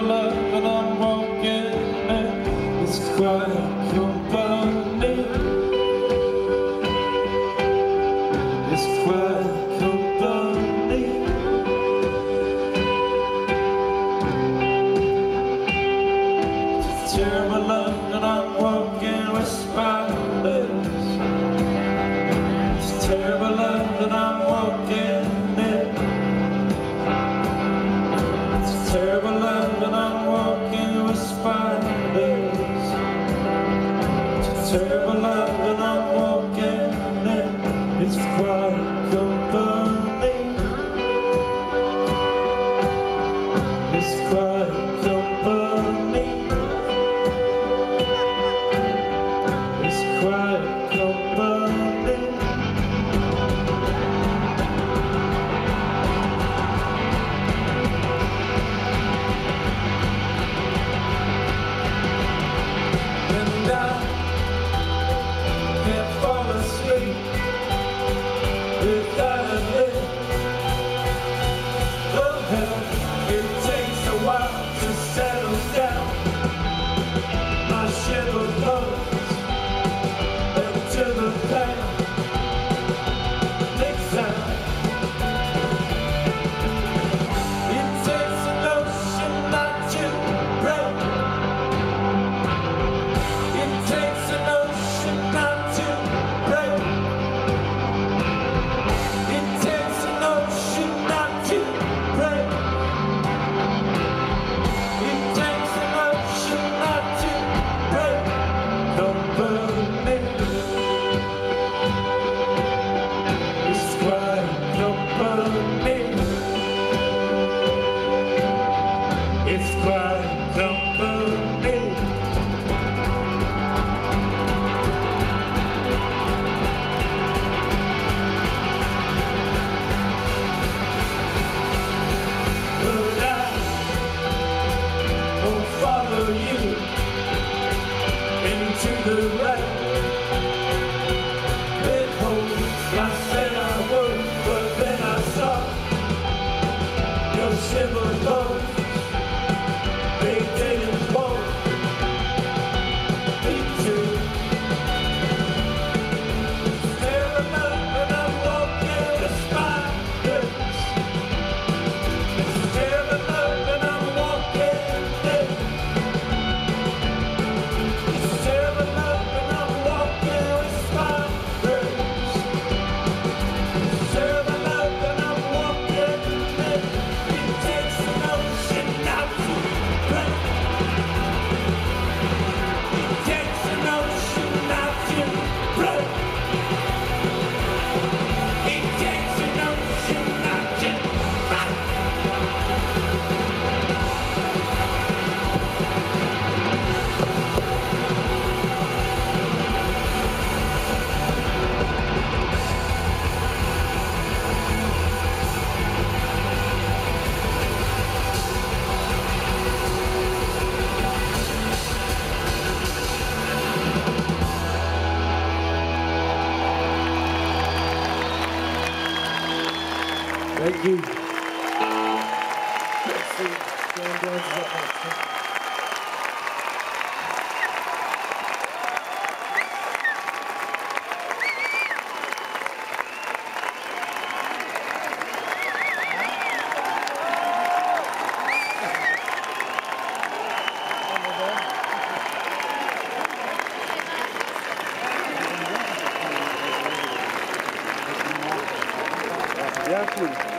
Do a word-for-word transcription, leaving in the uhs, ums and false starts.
terrible love and I'm walking in this quiet company. This quiet company. It's terrible love and I'm walking with spiders. It's terrible love and I'm walking in. Terrible love and I'm walking with spiders. It's terrible love and I'm walking in its quiet company. It's quiet company. It's quiet company. Without a lift, oh hell, it takes a while to settle down. My shiver floats into the pan. Next time, it takes an ocean not to break. It takes an ocean not to break. It's quiet company. But I will follow you into the light. It holds, I said I would, but then I saw your shiver bones. They didn't want me to. Staring up and I'm walking the spiders. Staring up and I'm walking in. Staring up and I'm walking with spiders. Staring up and I'm walking in. It takes an ocean out to break. It takes an ocean not to break. It takes an ocean not to break. Thank you. Let's see. Stan Dance is up next. Yeah, please.